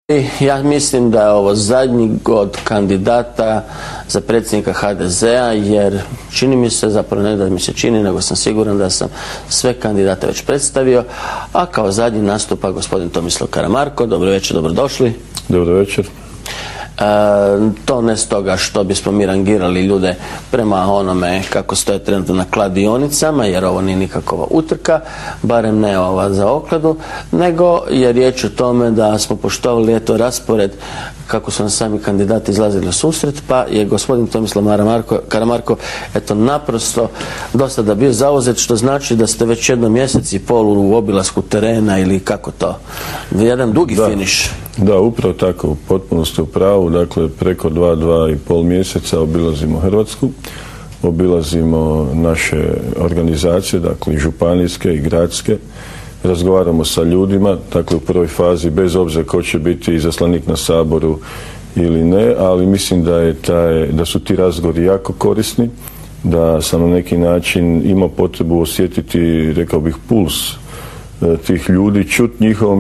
Ja mislim da je ovo zadnji od kandidata za predsjednika HDZ-a, jer čini mi se, zapravo ne da mi se čini, nego sam siguran da sam sve kandidate već predstavio, a kao zadnji nastupa gospodin Tomislav Karamarko. Dobro večer, dobrodošli. Dobro večer. To ne stoga što bismo mi rangirali ljude prema onome kako stoje trenutno na kladionicama, jer ovo nije nikakva utrka, barem ne ova za okladu, nego je riječ o tome da smo poštovali raspored kako su nam sami kandidati izlazili u susret, pa je gospodin Tomislav Karamarko naprosto dosta da bio zauzet, što znači da ste već jedno mjesec i pol u obilasku terena, ili kako to, jedan dugi finiš. Da, upravo tako, potpuno ste u pravu. Dakle, preko 2,5 mjeseca obilazimo Hrvatsku, obilazimo naše organizacije, dakle županijske i gradske, razgovaramo sa ljudima, dakle u prvoj fazi, bez obzira ko će biti izaslanik na Saboru ili ne, ali mislim da su ti razgovori jako korisni, da sam na neki način imao potrebu osjetiti, rekao bih, puls tih ljudi, čuti njihovo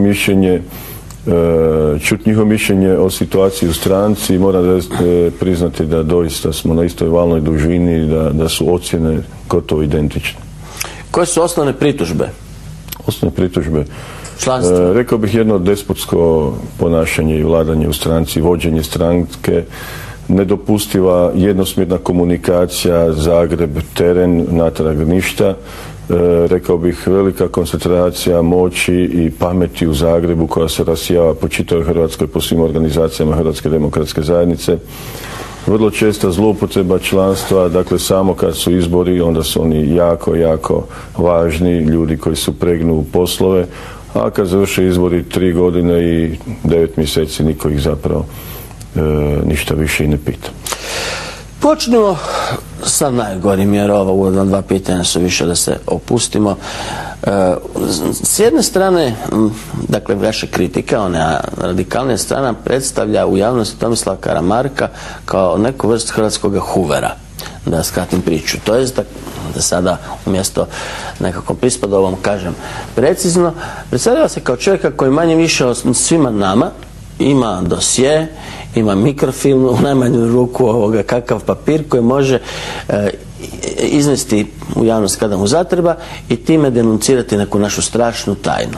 mišljenje o situaciji u stranci. Moram priznati da doista smo na istoj valnoj dužini i da su ocjene gotovo identične. Koje su osnovne pritužbe? Osnovne pritužbe? Članstvo? Rekao bih jedno despotsko ponašanje i vladanje u stranci, vođenje stranke, nedopustiva jednosmjerna komunikacija, Zagreb, teren, natrag ništa. Rekao bih velika koncentracija moći i pameti u Zagrebu koja se rasijava po čitavoj Hrvatskoj, po svim organizacijama Hrvatske demokratske zajednice. Vrlo česta zloupotreba članstva, dakle samo kad su izbori onda su oni jako, jako važni, ljudi koji su pregnu u poslove, a kad završe izbori 3 godine i 9 mjeseci niko ih zapravo ništa više i ne pita. Počnemo sa najgorim, jer ova uvodna 2 pitanja su više da se opustimo. S jedne strane, dakle, vaša kritika, ona radikalnija strana, predstavlja u javnosti Tomislava Karamarka kao neku vrstu hrvatskog Hoovera, da skratim priču. To jest da sada umjesto nekakvom prispodovom kažem precizno, predstavlja se kao čovjeka koji manje više od svima nama ima dosje, ima mikrofilm, u najmanju ruku kakav papir koji može iznesti u javnost kada mu zatreba i time denuncirati neku našu strašnu tajnu.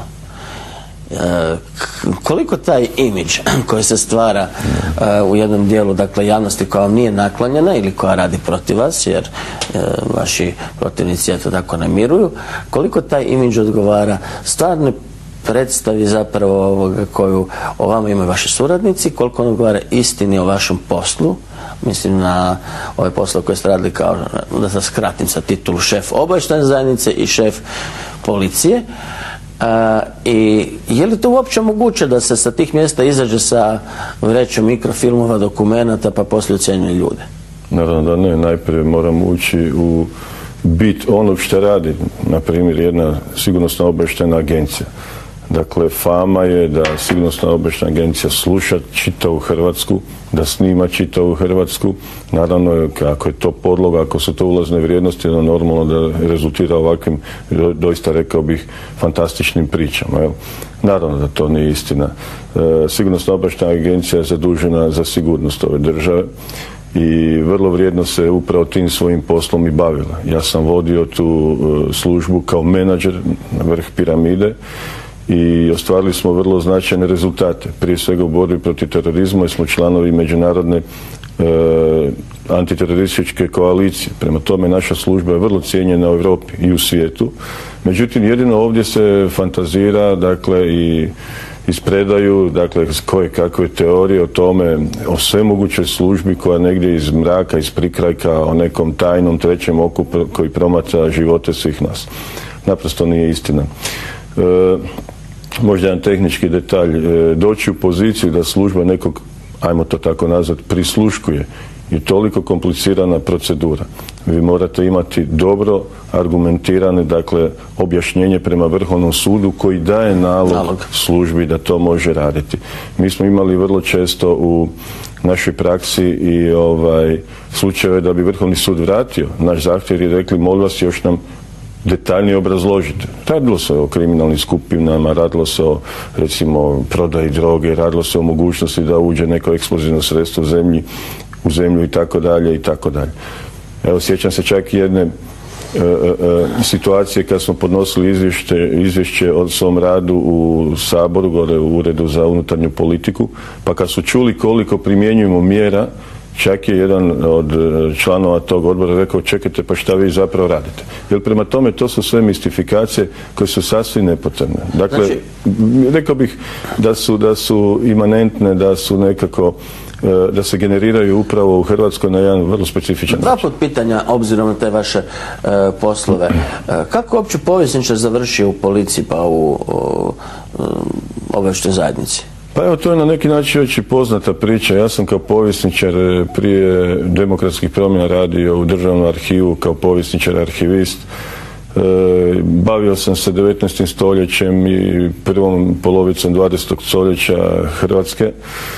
Koliko taj imidž koji se stvara u jednom dijelu, dakle, javnosti koja vam nije naklonjena ili koja radi protiv vas, jer vaši protivnici to tako ne miruju, koliko taj imidž odgovara stvarne predstavi zapravo koju o vama imaju vaši suradnici, koliko on odgovara istini o vašem poslu, mislim na ove poslove koje ste radili, kao da se skratim sa titulu šef obavještajne zajednice i šef policije, i je li to uopće moguće da se sa tih mjesta izađe sa vrećom mikrofilmova, dokumenata, pa poslije ocjenjuje ljude? Naravno da ne, najprije moramo ući u bit onog što radi, na primjer, jedna sigurnosna obavještajna agencija. Dakle, fama je da sigurnosna obavještajna agencija sluša čitavu Hrvatsku, da snima čitavu Hrvatsku. Naravno, ako je to podloga, ako su to ulazne vrijednosti, onda normalno da rezultira ovakvim, doista rekao bih, fantastičnim pričama. Naravno da to nije istina. Sigurnosna obavještajna agencija je zadužena za sigurnost ove države i vrlo vrijedno se upravo tim svojim poslom i bavila. Ja sam vodio tu službu kao menadžer na vrh piramide i ostvarili smo vrlo značajne rezultate. Prije svega u borbi protiv terorizma, jer smo članovi međunarodne antiterorističke koalicije. Prema tome, naša služba je vrlo cijenjena u Europi i u svijetu. Međutim, jedino ovdje se fantazira, dakle, i ispredaju, dakle, koje kakve teorije o tome, o svemogućoj službi koja negdje iz mraka, iz prikrajka, o nekom tajnom trećem oku koji promatra živote svih nas. Naprosto nije istina. Možda jedan tehnički detalj, doći u poziciju da služba nekog, ajmo to tako nazvati, prisluškuje, je toliko komplicirana procedura. Vi morate imati dobro argumentirane, dakle, objašnjenje prema Vrhovnom sudu koji daje nalog službi da to može raditi. Mi smo imali vrlo često u našoj praksi i slučajeve da bi Vrhovni sud vratio naš zahtjev i rekli, molim vas, još nam detaljnije obrazložiti. Radilo se o kriminalnim skupinama, radilo se o, recimo, prodaji droge, radilo se o mogućnosti da uđe neko eksplozivno sredstvo u zemlju i tako dalje i tako dalje. Evo, sjećam se čak i jedne situacije kad smo podnosili izvješće o svom radu u Saboru, gore u Uredu za unutarnju politiku, pa kad su čuli koliko primjenjujemo mjera, čak je jedan od članova tog odbora rekao, čekajte, pa šta vi zapravo radite? Jer prema tome to su sve mistifikacije koje su sasvim nepotrebne. Dakle, znači, rekao bih da su imanentne, da su nekako, da se generiraju upravo u Hrvatskoj na jedan vrlo specifičan način. Dva pitanja, obzirom na te vaše poslove. Kako uopće povjesničar završio u policiji pa u obavještajnoj zajednici? Pa evo, to je na neki način već i poznata priča. Ja sam kao povjesničar prije demokratskih promjena radio u Državnom arhivu kao povjesničar, arhivist. Bavio sam se 19. stoljećem i prvom polovicom 20. stoljeća Hrvatske.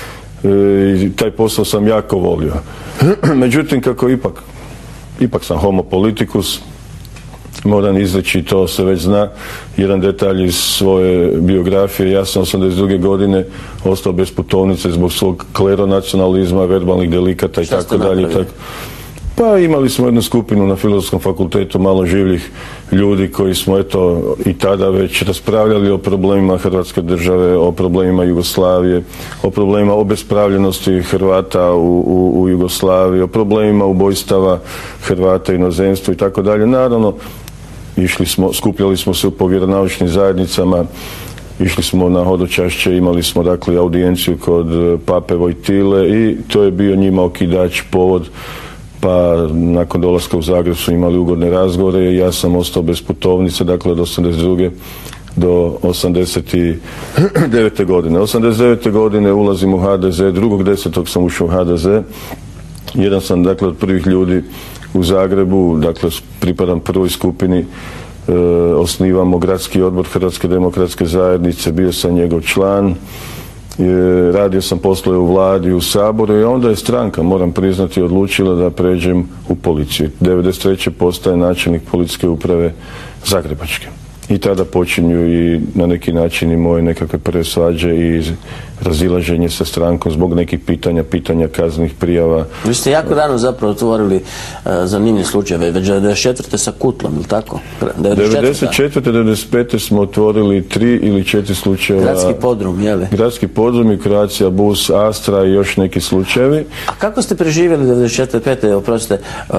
I taj posao sam jako volio. Međutim, kako ipak sam homo politicus, moram izreći, to se već zna, jedan detalj iz svoje biografije. Ja sam 82. godine ostao bez putovnice zbog svog kleronacionalizma, verbalnih delikata i tako dalje. Pa imali smo jednu skupinu na Filozofskom fakultetu malo življih ljudi koji smo eto i tada već raspravljali o problemima Hrvatske države, o problemima Jugoslavije, o problemima obespravljenosti Hrvata u Jugoslaviji, o problemima ubojstava Hrvata u inozemstvu i tako dalje. Naravno, skupljali smo se u povjeronaučnim zajednicama, išli smo na hodočašće, imali smo dakle audijenciju kod pape Vojtile i to je bio njima okidač, povod. Pa nakon dolaska u Zagreb su imali ugodne razgovore i ja sam ostao bez putovnice, dakle od 82. do 89. godine. 89. godine ulazim u HDZ, 2.10. sam ušao u HDZ. Jedan sam dakle od prvih ljudi u Zagrebu, dakle pripadam prvoj skupini, osnivamo gradski odbor Hrvatske demokratske zajednice, bio sam njegov član. Radio sam poslove u vladi, u Saboru i onda je stranka, moram priznati, odlučila da pređem u policiju. 93. postaje načelnik policijske uprave Zagrebačke. I tada počinju i na neki način i moje nekakve prve svađe i razilaženje sa strankom zbog nekih pitanja kaznenih prijava. Vi ste jako rano zapravo otvorili zanimljive slučajeve, već 94. sa Kutlom, ili tako? 94. 95. smo otvorili 3 ili 4 slučajeva. Gradski podrum, je li? Gradski podrum i Croatia Bus, Astra i još neki slučajevi. A kako ste preživjeli 94. oprostite,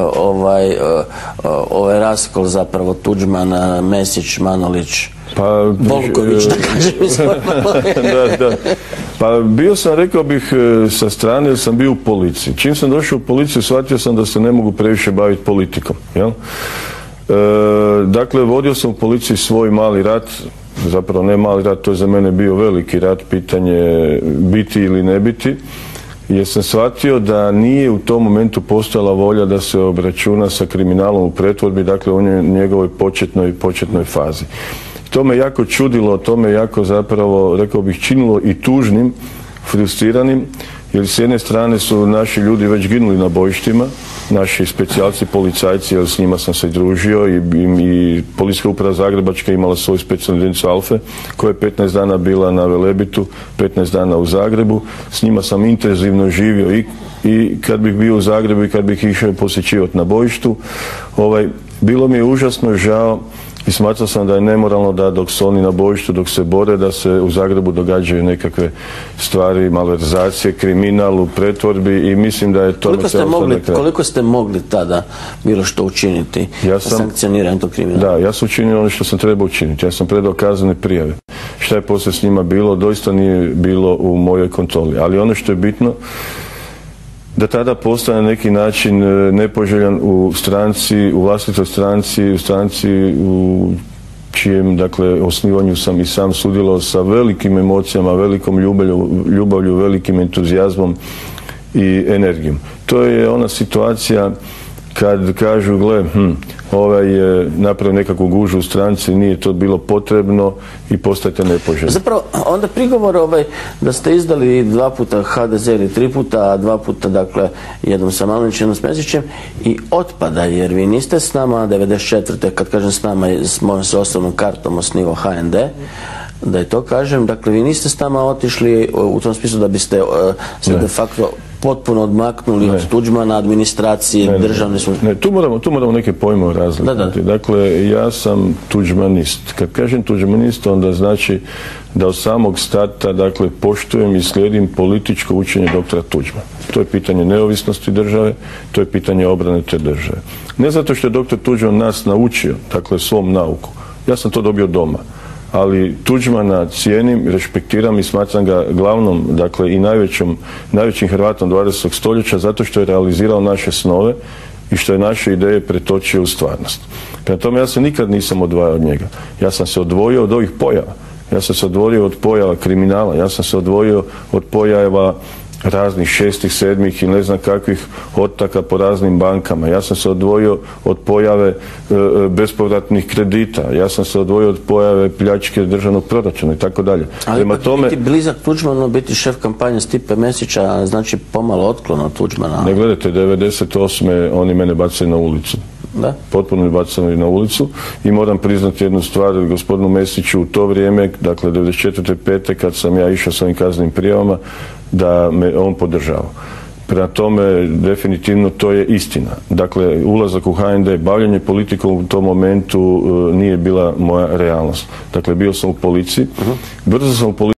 ovaj raskol zapravo Tuđman, Mesić, Manolić, Volković, da kažem. Da. Pa bio sam, rekao bih, sa strane, jer sam bio u policiji. Čim sam došao u policiju, shvatio sam da se ne mogu previše baviti politikom. Jel? Dakle, vodio sam u policiji svoj mali rat, zapravo ne mali rat, to je za mene bio veliki rat, pitanje biti ili ne biti, jer sam shvatio da nije u tom momentu postojala volja da se obračuna sa kriminalom u pretvorbi, dakle u njegovoj početnoj fazi. To me jako čudilo, to me jako zapravo, rekao bih, činilo i tužnim, frustriranim, jer s jedne strane su naši ljudi već ginuli na bojištima, naši specijalci, policajci, jer s njima sam se družio i Policijska uprava Zagrebačka imala svoju specijalnu jedinicu Alfe, koja je 15 dana bila na Velebitu, 15 dana u Zagrebu. S njima sam intenzivno živio i kad bih bio u Zagrebu i kad bih išao posjećivati na bojištu. Bilo mi je užasno žao i smatrao sam da je nemoralno da dok su oni na bojištu, dok se bore, da se u Zagrebu događaju nekakve stvari, malverzacije, kriminal u pretvorbi i mislim da je to... Koliko ste mogli tada bilo što učiniti za sankcioniranje tog kriminala? Da, ja sam učinio ono što sam trebao učiniti. Ja sam predao kaznene prijave. Šta je poslije s njima bilo, doista nije bilo u mojoj kontroli. Ali ono što je bitno, da tada postane na neki način nepoželjan u stranci, u vlastitoj stranci, u stranci u čijem, dakle, osnivanju sam i sam sudjelovao sa velikim emocijama, velikom ljubavlju, velikim entuzijazmom i energijom. To je ona situacija kad kažu, gle, ovaj je napravio nekakvu gužu u stranci, nije to bilo potrebno i postajete nepoželjni. Zapravo, onda prigovor da ste izdali 2 puta HDZ ili 3 puta, a 2 puta, dakle, jednom sa Manolićem, jednom s Mesićem, i otpada, jer vi niste s nama 94. kad kažem s nama, s mojom se osobnom kartom osnivao HND, da je to kažem, dakle, vi niste s nama otišli u tom smislu da biste se de facto potpuno odmaknuli od Tuđmana, administracije, državne službe. Ne, tu moramo neke pojmove razlikovati. Dakle, ja sam tuđmanist. Kad kažem tuđmanist, onda znači da od samog starta, dakle, poštujem i slijedim političko učenje doktora Tuđmana. To je pitanje neovisnosti države, to je pitanje obrane te države. Ne zato što je doktor Tuđman nas naučio, dakle, svom nauku. Ja sam to dobio doma. Ali Tuđmana cijenim, respektiram i smatram ga glavnom, dakle, i najvećim Hrvatom 20. stoljeća zato što je realizirao naše snove i što je naše ideje pretočio u stvarnost. Prema tome, ja se nikad nisam odvajao od njega. Ja sam se odvojio od ovih pojava. Ja sam se odvojio od pojava kriminala. Ja sam se odvojio od pojava raznih 6., 7. i ne znam kakvih otaka po raznim bankama. Ja sam se odvojio od pojave bespovratnih kredita. Ja sam se odvojio od pojave pljačke državnog proračuna i tako dalje. Ali biti blizak Tuđmanu, biti šef kampanje Stipe Mesića, znači pomalo otklon od Tuđmana. Ne gledajte, 98. oni mene bacaju na ulicu. Da? Potpuno mi bacali na ulicu i moram priznati jednu stvar gospodinu Mesiću u to vrijeme, dakle 94. 5. kad sam ja išao s ovim kaznenim prijavama, da me on podržava. Prema tome, definitivno to je istina. Dakle, ulazak u HND, bavljanje politikom u tom momentu nije bila moja realnost. Dakle, bio sam u policiji, brzo sam u policiji